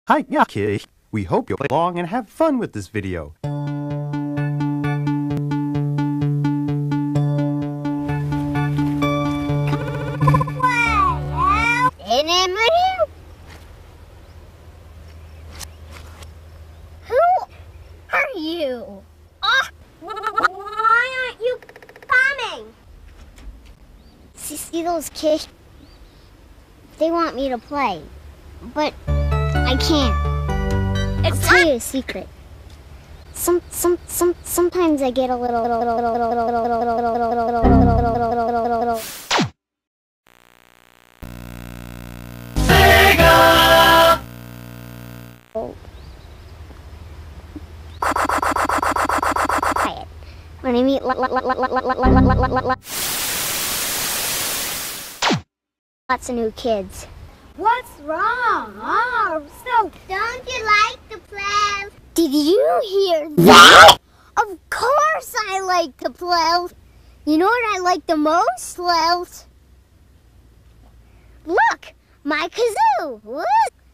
Hi, yeah, kids. We hope you'll play along and have fun with this video. Who are you? Why aren't you coming? See those kids? They want me to play, but I can't. I'll tell you a secret. Sometimes I get a little. Quiet. When I meet lots of new kids. What's wrong? Oh, so don't you like to play? Did you hear that? Of course I like to play. You know what I like the most, Lil? Look, my kazoo. Woo!